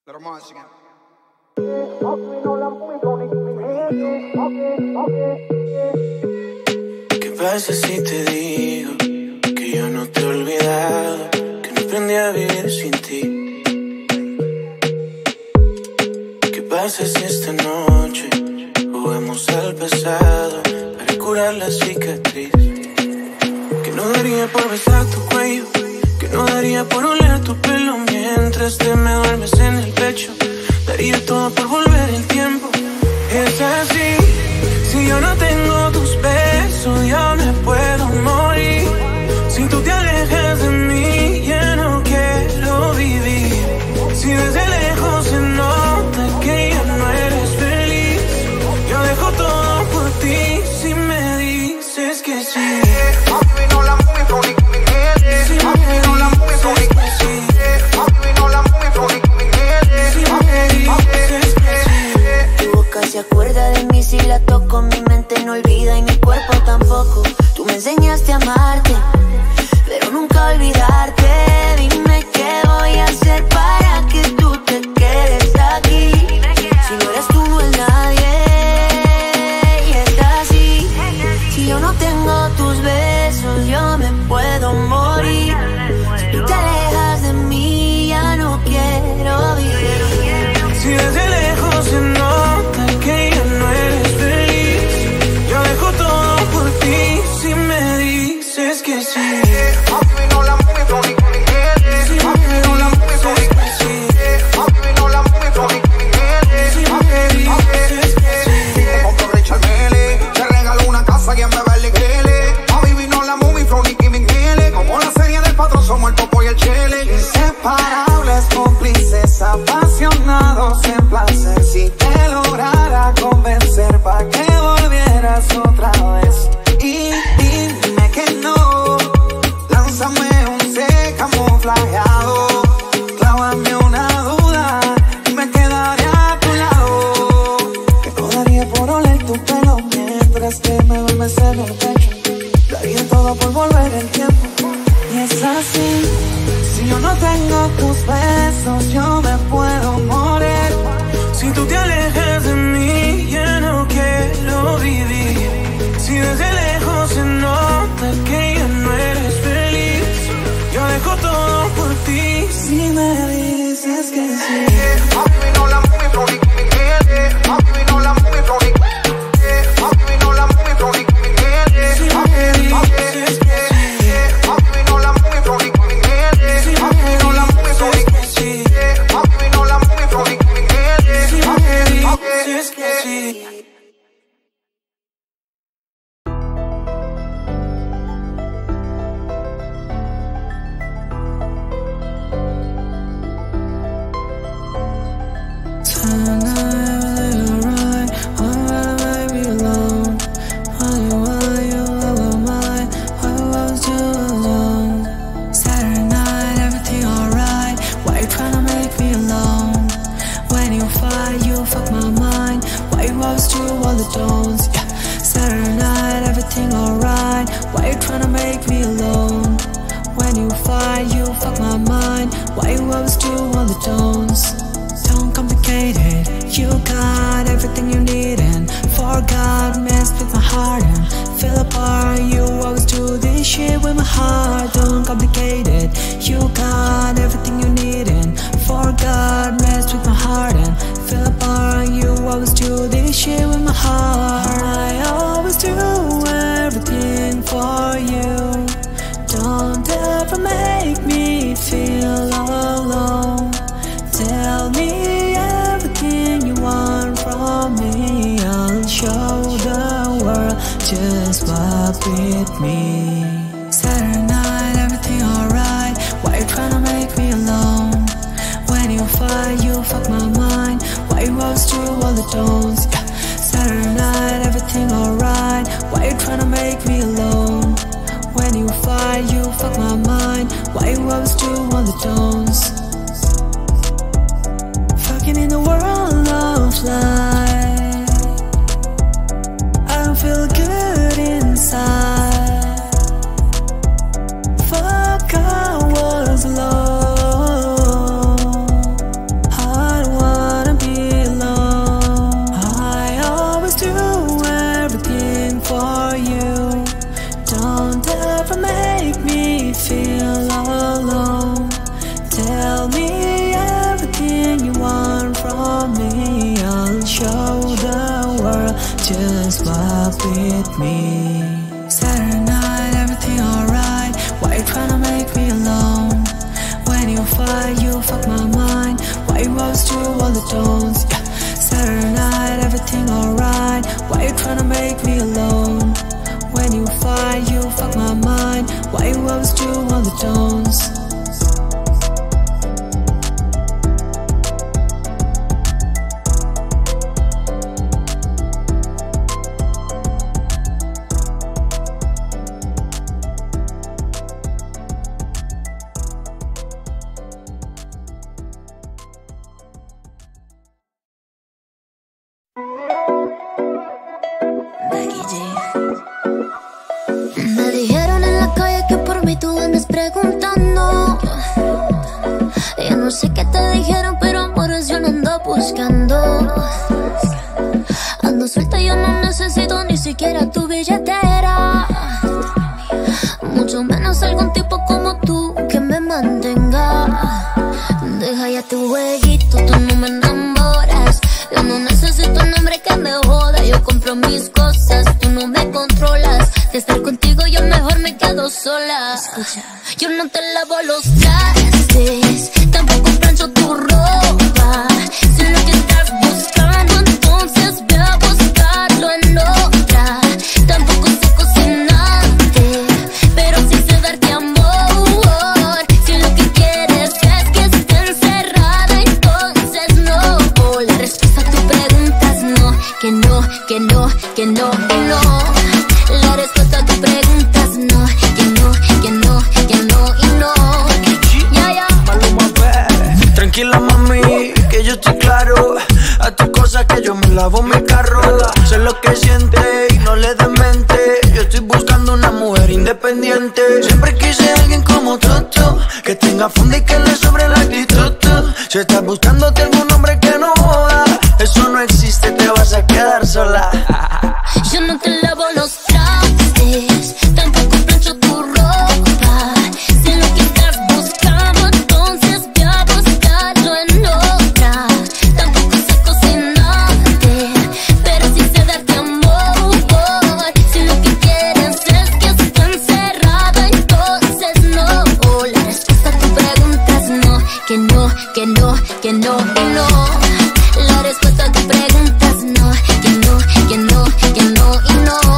Little Mars again. ¿Qué pasa si te digo que yo no te he olvidado, que no aprendí a vivir sin ti? ¿Qué pasa si esta noche jugamos al pasado para curar la cicatriz? Que no daría por besar tu cuello, que no daría por oler tu pelo mientras te me duermes en el pecho. Daría todo por volver el tiempo. Es así, si yo no tengo tus besos, yo me puedo morir. Si tú te alejas de mí, ya no quiero vivir. Si desde lejos se nota que ya no eres feliz, yo dejo todo por ti si me dices que sí. Se acuerda de mí si la toco, mi mente no olvida y mi cuerpo tampoco. Tú me enseñaste a amarte, pero nunca olvidarte. Dime qué voy a hacer para que tú te quedes aquí. Si no eres tú, no es nadie. Y es así, si yo no tengo tus besos, yo me puedo morir. Si tú te alejas de mí, ya no quiero vivir. Si desde lejos se nota que ya no eres feliz, yo dejo todo por ti si me dices que sí. Somos el Popo y el Chele, inseparables, cómplices, apasionados en placer. Si te lograra convencer pa' que volvieras otra vez y dime que no, lánzame un C camuflajeado, clávame una duda y me quedaré a tu lado. Que no daría por oler tu pelo mientras que me duermes en el pecho. Daría todo por volver el tiempo. Y es así, si yo no tengo tus besos, yo me puedo morir. Si tú te alejas de mí, ya no quiero vivir. Si desde lejos se nota que ya no eres feliz, yo dejo todo por ti si me dices que sí. Fuck, I was alone. with me. Saturday night, everything alright. Why you tryna make me alone? When you fight, you fuck my mind. Why you always do all the don'ts? Yeah. Saturday night, everything alright. Why you tryna make me alone? When you fight, you fuck my mind. Why you always do all the don'ts? Me dijeron en la calle que por mí tú andas preguntando. Yo no sé qué te dijeron, pero amores yo no ando buscando. Ando suelta, yo no necesito ni siquiera tu billetera, mucho menos algún tipo como tú que me mantenga. Deja ya tu jueguito, tú no me enamoras. Yo no necesito un hombre que me joda. Yo compro mis cosas, tú no me controlas. De estar contigo yo mejor me quedo sola. Escucha, yo no te lavo los trastes, tampoco plancho tu ropa. Si lo que estás buscando, entonces ve a buscarlo en otra. Tampoco sé cocinarte, pero sí sé darte amor. Si lo que quieres es que esté encerrada, entonces no. La respuesta a tu pregunta es no, que no, que no, que no, que no. La respuesta a tu pregunta es no, que no, que no, que no y no. Ya, ya. Tranquila mami, que yo estoy claro. A tus cosas que yo me lavo mi carro. Sé lo que siente y no le des mente. Yo estoy buscando una mujer independiente. Siempre quise a alguien como tú, que tenga fondo y que le sobre la actitud. Si estás buscándote algún hombre que no joda, eso no existe, te vas a quedar sola. Yo no te lavo los trastes, tampoco plancho tu ropa. Si lo que estás buscando, entonces ve a buscarlo en otra. Tampoco sé cocinarte, pero sí sé darte amor. Si lo que quieres es que esté encerrada, entonces no. La respuesta a tu pregunta es no, que no, que no, que no, que no. La respuesta a tu pregunta es no, que no, que no, que no y no.